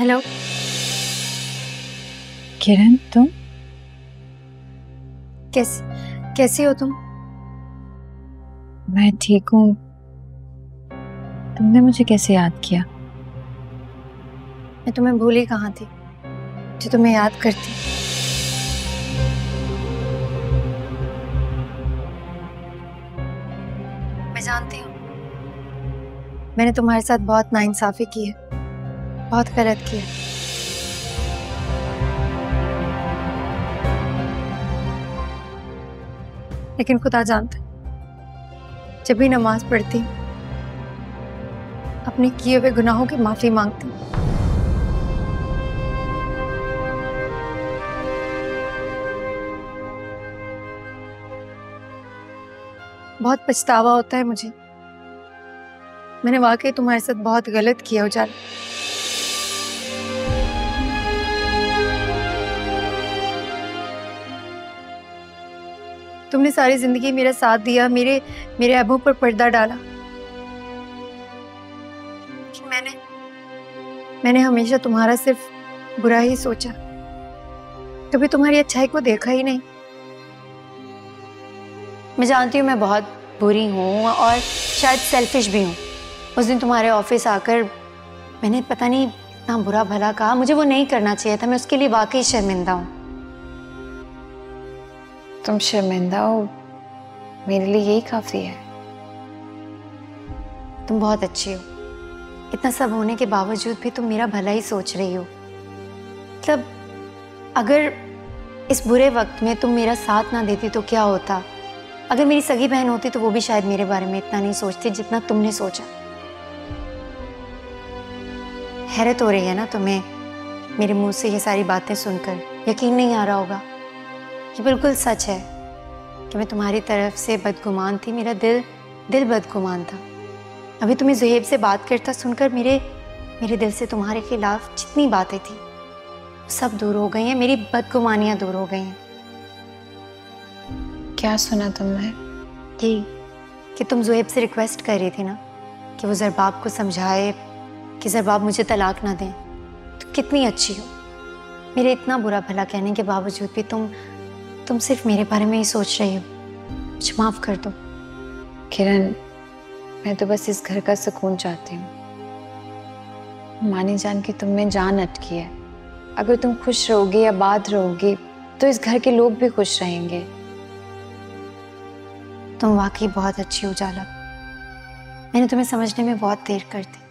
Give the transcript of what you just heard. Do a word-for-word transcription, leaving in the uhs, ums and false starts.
Hello किरण, तुम कैसी कैसी हो तुम? मैं ठीक हूँ। तुमने मुझे कैसे याद किया? मैं तुम्हें भूली कहाँ थी जो तुम्हें याद करती। मैं जानती हूँ मैंने तुम्हारे साथ बहुत नाइंसाफी की है, बहुत गलत किया। लेकिन खुदा जानता है, जब भी नमाज पढ़ती अपने किए हुए गुनाहों की माफी मांगती। बहुत पछतावा होता है मुझे, मैंने वाकई तुम्हारे साथ बहुत गलत किया उजाला। तुमने सारी जिंदगी मेरा साथ दिया, मेरे मेरे ऐबों पर पर्दा डाला। मैंने मैंने हमेशा तुम्हारा सिर्फ बुरा ही सोचा, कभी तुम्हारी अच्छाई को देखा ही नहीं। मैं जानती हूँ मैं बहुत बुरी हूँ और शायद सेल्फिश भी हूँ। उस दिन तुम्हारे ऑफिस आकर मैंने पता नहीं इतना बुरा भला कहा, मुझे वो नहीं करना चाहिए था। मैं उसके लिए वाकई शर्मिंदा हूँ। तुम शर्मिंदा हो, मेरे लिए यही काफी है। तुम बहुत अच्छी हो, इतना सब होने के बावजूद भी तुम मेरा भला ही सोच रही हो। मतलब अगर इस बुरे वक्त में तुम मेरा साथ ना देती तो क्या होता? अगर मेरी सगी बहन होती तो वो भी शायद मेरे बारे में इतना नहीं सोचती जितना तुमने सोचा। हैरत हो रही है ना तुम्हें मेरे मुंह से ये सारी बातें सुनकर? यकीन नहीं आ रहा होगा। ये बिल्कुल सच है कि मैं तुम्हारी तरफ से बदगुमान थी। मेरा दिल दिल बदगुमान था। अभी तुम्हें ज़ुहैब से बात करता सुनकर मेरे मेरे दिल से तुम्हारे खिलाफ जितनी बातें थी सब दूर हो गई हैं। मेरी बदगुमानियां दूर हो गई हैं। क्या सुना तुमने? यही कि तुम ज़ुहैब से रिक्वेस्ट कर रही थी ना कि वो ज़रबाब को समझाए कि ज़रबाब मुझे तलाक ना दें। तो कितनी अच्छी हो, मेरे इतना बुरा भला कहने के बावजूद भी तुम तुम सिर्फ मेरे बारे में ही सोच रही हो। मुझे माफ़ कर दो। किरण, मैं तो बस इस घर का सुकून चाहती हूँ। मानी जान की तुम में जान अटकी है। अगर तुम खुश रहोगे या आबाद रहोगे तो इस घर के लोग भी खुश रहेंगे। तुम वाकई बहुत अच्छी हो जाला। मैंने तुम्हें समझने में बहुत देर कर दी।